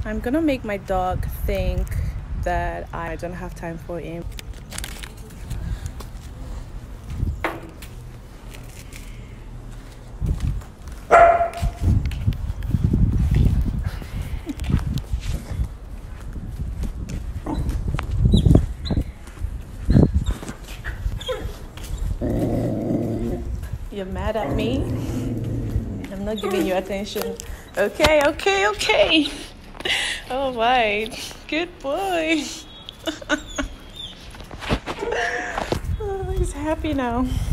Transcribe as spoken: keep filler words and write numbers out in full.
I'm gonna make my dog think that I don't have time for him. You're mad at me? I'm not giving you attention. Okay, okay, okay. All right. Good boy. Oh, he's happy now.